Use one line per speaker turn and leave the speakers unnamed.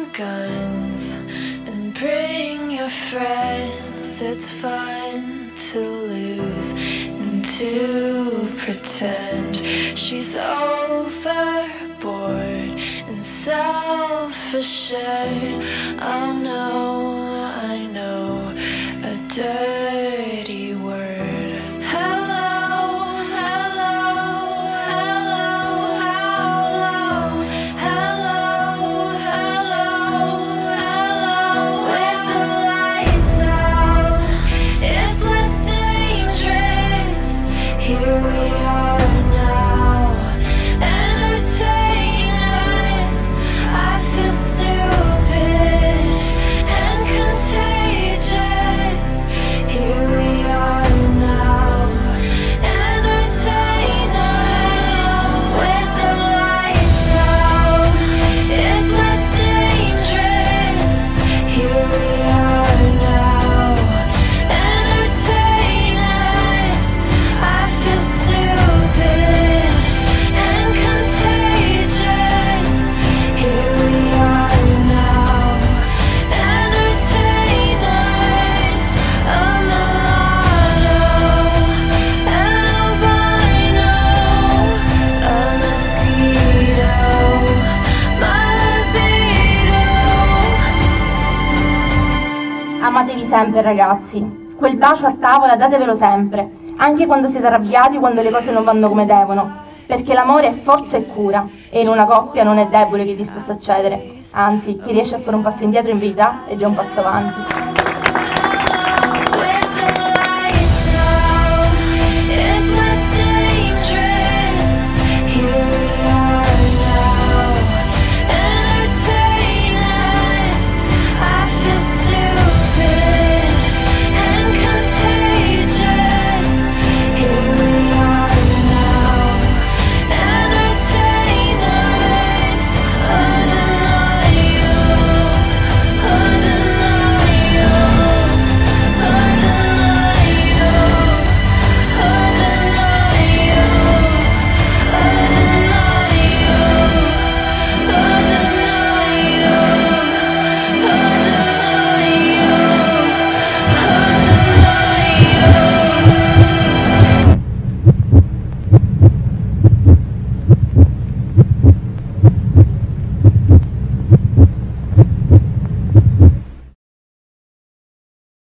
guns and bring your friends. It's fun to lose and to pretend she's overboard and self-assured. Oh no, I know a dirty word. Hello, hello, hello, hello, hello, hello, hello. With the lights out, it's less dangerous. Here we are now, entertain us. I feel stupid and contagious. Here we are now, entertain us. With the lights out, it's less dangerous. Here we are now, entertain us. I feel stupid and contagious. Here we are now, entertain us. A mulatto, an albino, a mosquito, my libido.
Amatevi sempre, ragazzi. Quel bacio a tavola datevelo sempre, anche quando siete arrabbiati o quando le cose non vanno come devono, perché l'amore è forza e cura, e in una coppia non è debole chi è disposto a cedere. Anzi, chi riesce a fare un passo indietro in verità è già un passo avanti.